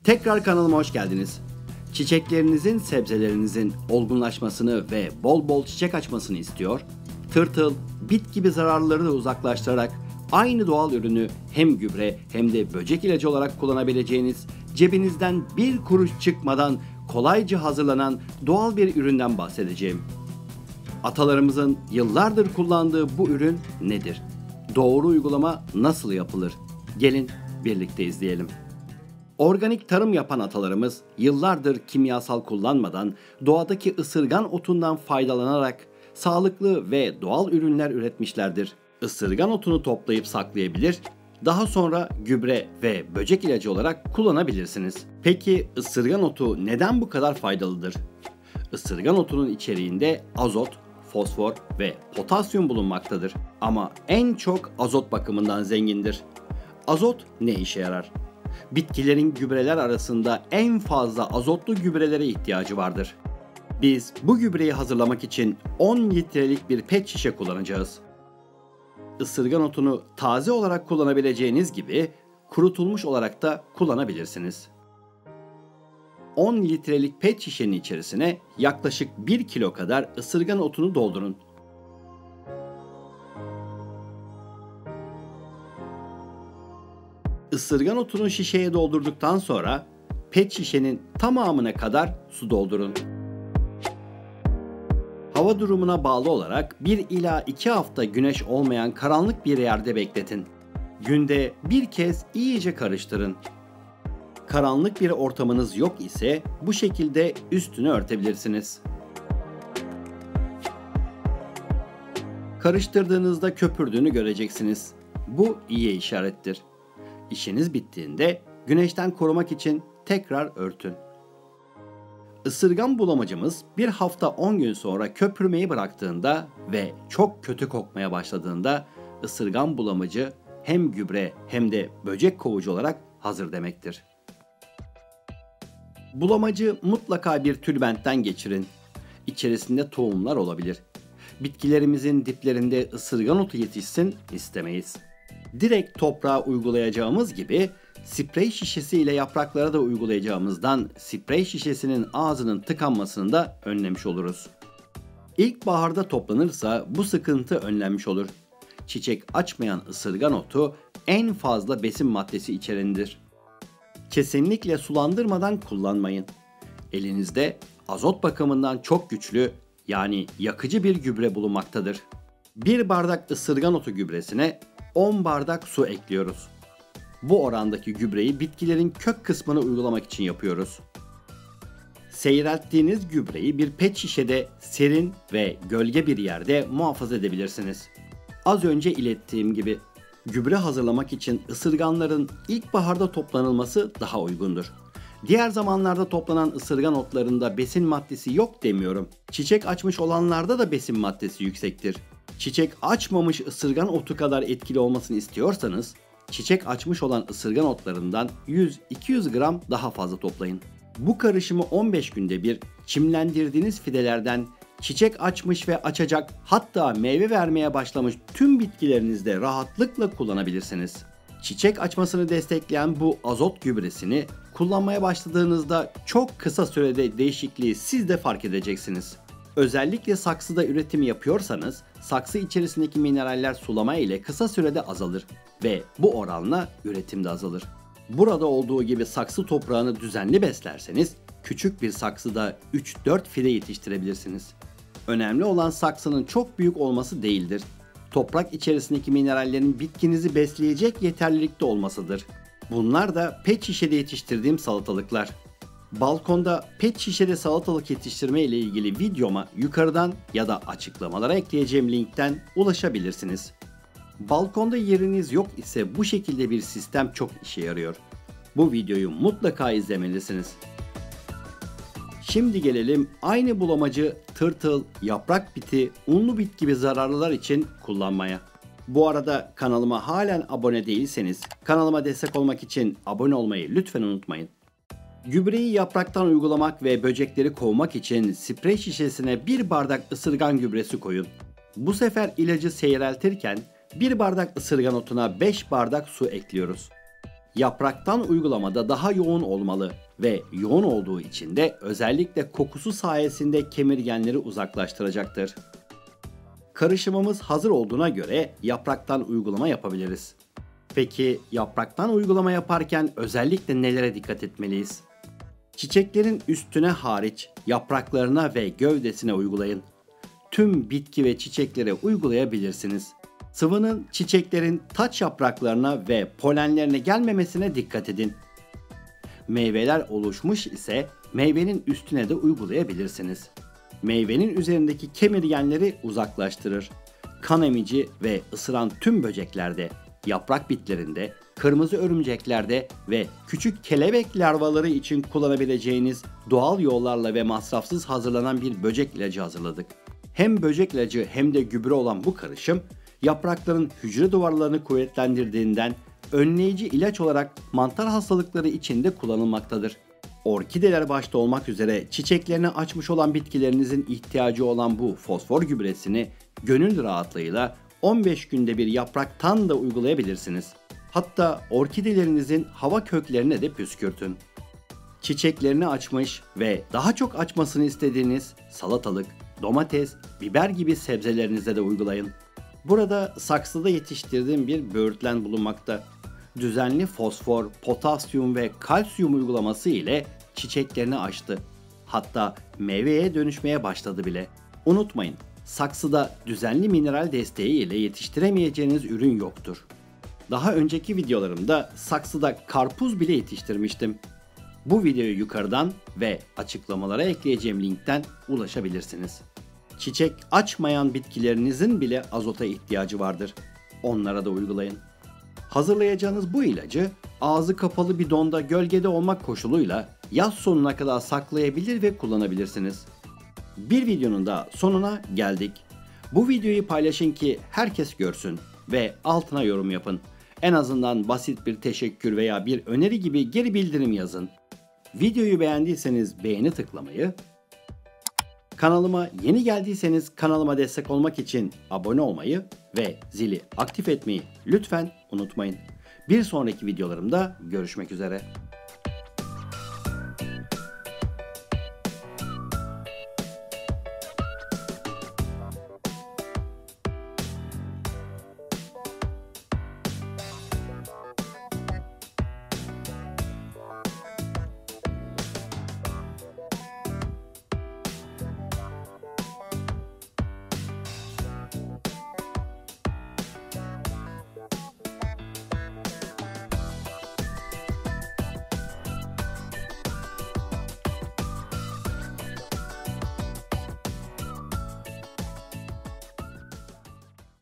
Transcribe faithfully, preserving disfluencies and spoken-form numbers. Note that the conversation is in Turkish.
Tekrar kanalıma hoş geldiniz. Çiçeklerinizin, sebzelerinizin olgunlaşmasını ve bol bol çiçek açmasını istiyor, tırtıl, bit gibi zararlıları da uzaklaştırarak aynı doğal ürünü hem gübre hem de böcek ilacı olarak kullanabileceğiniz, cebinizden bir kuruş çıkmadan kolayca hazırlanan doğal bir üründen bahsedeceğim. Atalarımızın yıllardır kullandığı bu ürün nedir? Doğru uygulama nasıl yapılır? Gelin birlikte izleyelim. Organik tarım yapan atalarımız yıllardır kimyasal kullanmadan doğadaki ısırgan otundan faydalanarak sağlıklı ve doğal ürünler üretmişlerdir. Isırgan otunu toplayıp saklayabilir, daha sonra gübre ve böcek ilacı olarak kullanabilirsiniz. Peki ısırgan otu neden bu kadar faydalıdır? Isırgan otunun içeriğinde azot, fosfor ve potasyum bulunmaktadır. Ama en çok azot bakımından zengindir. Azot ne işe yarar? Bitkilerin gübreler arasında en fazla azotlu gübrelere ihtiyacı vardır. Biz bu gübreyi hazırlamak için on litrelik bir pet şişe kullanacağız. Isırgan otunu taze olarak kullanabileceğiniz gibi kurutulmuş olarak da kullanabilirsiniz. on litrelik pet şişenin içerisine yaklaşık bir kilo kadar ısırgan otunu doldurun. Isırgan otunu şişeye doldurduktan sonra pet şişenin tamamına kadar su doldurun. Hava durumuna bağlı olarak bir ila iki hafta güneş olmayan karanlık bir yerde bekletin. Günde bir kez iyice karıştırın. Karanlık bir ortamınız yok ise bu şekilde üstünü örtebilirsiniz. Karıştırdığınızda köpürdüğünü göreceksiniz. Bu iyi işarettir. İşiniz bittiğinde güneşten korumak için tekrar örtün. Isırgan bulamacımız bir hafta on gün sonra köpürmeyi bıraktığında ve çok kötü kokmaya başladığında ısırgan bulamacı hem gübre hem de böcek kovucu olarak hazır demektir. Bulamacı mutlaka bir tülbentten geçirin. İçerisinde tohumlar olabilir. Bitkilerimizin diplerinde ısırgan otu yetişsin istemeyiz. Direkt toprağa uygulayacağımız gibi sprey şişesi ile yapraklara da uygulayacağımızdan sprey şişesinin ağzının tıkanmasını da önlemiş oluruz. İlkbaharda toplanırsa bu sıkıntı önlenmiş olur. Çiçek açmayan ısırgan otu en fazla besin maddesi içerendir. Kesinlikle sulandırmadan kullanmayın. Elinizde azot bakımından çok güçlü, yani yakıcı bir gübre bulunmaktadır. Bir bardak ısırgan otu gübresine on bardak su ekliyoruz. Bu orandaki gübreyi bitkilerin kök kısmına uygulamak için yapıyoruz. Seyrelttiğiniz gübreyi bir pet şişede serin ve gölge bir yerde muhafaza edebilirsiniz. Az önce ilettiğim gibi gübre hazırlamak için ısırganların ilkbaharda toplanılması daha uygundur. Diğer zamanlarda toplanan ısırgan otlarında besin maddesi yok demiyorum. Çiçek açmış olanlarda da besin maddesi yüksektir. Çiçek açmamış ısırgan otu kadar etkili olmasını istiyorsanız, çiçek açmış olan ısırgan otlarından yüz iki yüz gram daha fazla toplayın. Bu karışımı on beş günde bir çimlendirdiğiniz fidelerden çiçek açmış ve açacak, hatta meyve vermeye başlamış tüm bitkilerinizde rahatlıkla kullanabilirsiniz. Çiçek açmasını destekleyen bu azot gübresini kullanmaya başladığınızda çok kısa sürede değişikliği siz de fark edeceksiniz. Özellikle saksıda üretim yapıyorsanız saksı içerisindeki mineraller sulama ile kısa sürede azalır ve bu oranla üretim de azalır. Burada olduğu gibi saksı toprağını düzenli beslerseniz küçük bir saksıda üç dört fide yetiştirebilirsiniz. Önemli olan saksının çok büyük olması değildir. Toprak içerisindeki minerallerin bitkinizi besleyecek yeterlilikte olmasıdır. Bunlar da pet şişede yetiştirdiğim salatalıklar. Balkonda pet şişede salatalık yetiştirme ile ilgili videoma yukarıdan ya da açıklamalara ekleyeceğim linkten ulaşabilirsiniz. Balkonda yeriniz yok ise bu şekilde bir sistem çok işe yarıyor. Bu videoyu mutlaka izlemelisiniz. Şimdi gelelim aynı bulamacı tırtıl, yaprak biti, unlu bit gibi zararlılar için kullanmaya. Bu arada kanalıma halen abone değilseniz kanalıma destek olmak için abone olmayı lütfen unutmayın. Gübreyi yapraktan uygulamak ve böcekleri kovmak için sprey şişesine bir bardak ısırgan gübresi koyun. Bu sefer ilacı seyreltirken bir bardak ısırgan otuna beş bardak su ekliyoruz. Yapraktan uygulamada daha yoğun olmalı ve yoğun olduğu için de özellikle kokusu sayesinde kemirgenleri uzaklaştıracaktır. Karışımımız hazır olduğuna göre yapraktan uygulama yapabiliriz. Peki yapraktan uygulama yaparken özellikle nelere dikkat etmeliyiz? Çiçeklerin üstüne hariç yapraklarına ve gövdesine uygulayın. Tüm bitki ve çiçeklere uygulayabilirsiniz. Sıvının çiçeklerin taç yapraklarına ve polenlerine gelmemesine dikkat edin. Meyveler oluşmuş ise meyvenin üstüne de uygulayabilirsiniz. Meyvenin üzerindeki kemirgenleri uzaklaştırır. Kan emici ve ısıran tüm böceklerde, yaprak bitlerinde, kırmızı örümceklerde ve küçük kelebek larvaları için kullanabileceğiniz doğal yollarla ve masrafsız hazırlanan bir böcek ilacı hazırladık. Hem böcek ilacı hem de gübre olan bu karışım, yaprakların hücre duvarlarını kuvvetlendirdiğinden önleyici ilaç olarak mantar hastalıkları için de kullanılmaktadır. Orkideler başta olmak üzere çiçeklerini açmış olan bitkilerinizin ihtiyacı olan bu fosfor gübresini gönül rahatlığıyla on beş günde bir yapraktan da uygulayabilirsiniz. Hatta orkidelerinizin hava köklerine de püskürtün. Çiçeklerini açmış ve daha çok açmasını istediğiniz salatalık, domates, biber gibi sebzelerinize de uygulayın. Burada saksıda yetiştirdiğim bir böğürtlen bulunmakta. Düzenli fosfor, potasyum ve kalsiyum uygulaması ile çiçeklerini açtı. Hatta meyveye dönüşmeye başladı bile. Unutmayın, saksıda düzenli mineral desteği ile yetiştiremeyeceğiniz ürün yoktur. Daha önceki videolarımda saksıda karpuz bile yetiştirmiştim. Bu videoyu yukarıdan ve açıklamalara ekleyeceğim linkten ulaşabilirsiniz. Çiçek açmayan bitkilerinizin bile azota ihtiyacı vardır. Onlara da uygulayın. Hazırlayacağınız bu ilacı ağzı kapalı bidonda gölgede olmak koşuluyla yaz sonuna kadar saklayabilir ve kullanabilirsiniz. Bir videonun da sonuna geldik. Bu videoyu paylaşın ki herkes görsün ve altına yorum yapın. En azından basit bir teşekkür veya bir öneri gibi geri bildirim yazın. Videoyu beğendiyseniz beğeni tıklamayı, kanalıma yeni geldiyseniz kanalıma destek olmak için abone olmayı ve zili aktif etmeyi lütfen unutmayın. Bir sonraki videolarımda görüşmek üzere.